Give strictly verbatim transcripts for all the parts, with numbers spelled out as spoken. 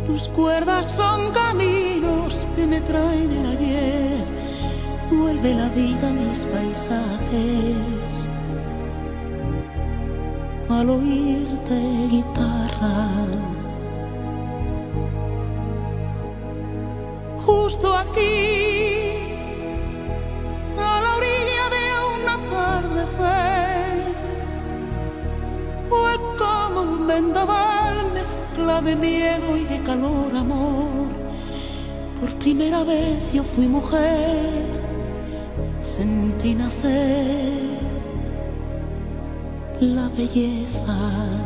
Tus cuerdas son caminos que me traen el ayer. Vuelve la vida a mis paisajes al oírte guitarra. Justo aquí, a la orilla de un atardecer, fue como un vendaval, mezcla de miedo y de calor, amor. Por primera vez yo fui mujer, sentí nacer la belleza.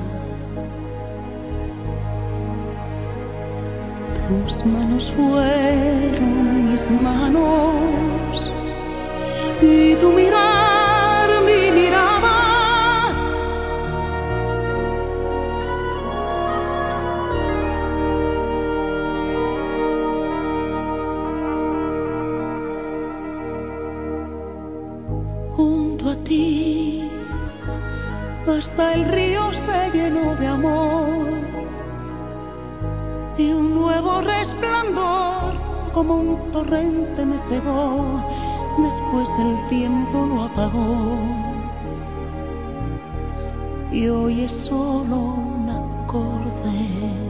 Tus manos fueron mis manos y tu mirar mi mirada. Junto a ti hasta el río se llenó de amor y un nuevo resplandor como un torrente me cegó. Después el tiempo lo apagó y hoy es solo un acorde.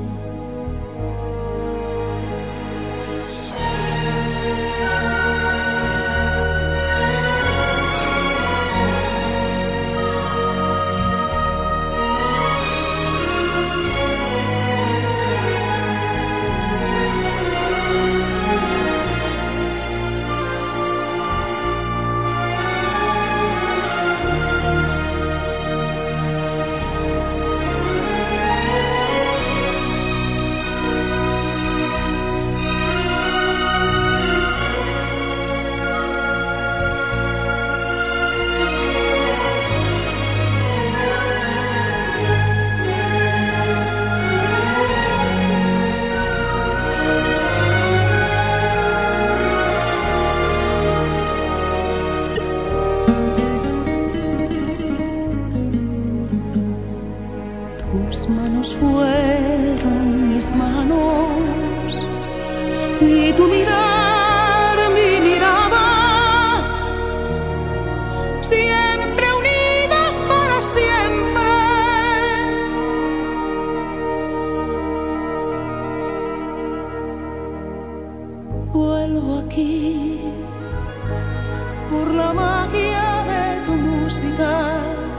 Tus manos fueron mis manos y tu mirar mi mirada, siempre unidas para siempre. Vuelvo aquí por la magia de tu música.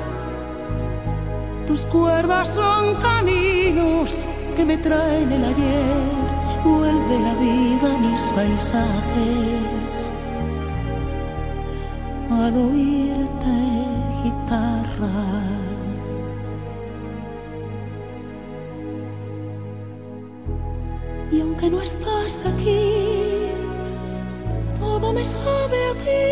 Tus cuerdas son caminos que me traen el ayer. Vuelve la vida a mis paisajes al oírte guitarra. Y aunque no estás aquí, todo me sabe a ti.